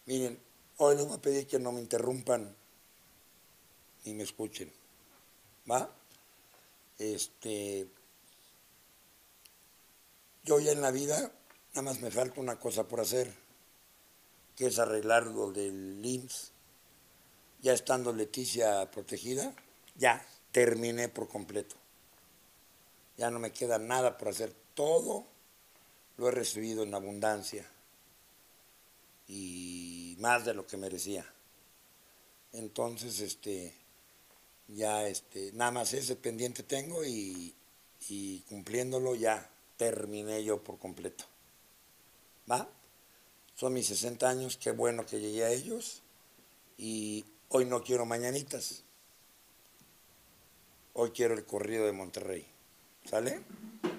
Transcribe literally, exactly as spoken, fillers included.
Miren, hoy les voy a pedir que no me interrumpan ni me escuchen, ¿va? Este, yo ya en la vida nada más me falta una cosa por hacer, que es arreglar lo del I M S S. Ya estando Leticia protegida, ya terminé por completo. Ya no me queda nada por hacer. Todo lo he recibido en abundancia y más de lo que merecía. Entonces, este, ya, este, nada más ese pendiente tengo y, y cumpliéndolo ya terminé yo por completo. ¿Va? Son mis sesenta años, qué bueno que llegué a ellos y hoy no quiero mañanitas. Hoy quiero el corrido de Monterrey. ¿Sale?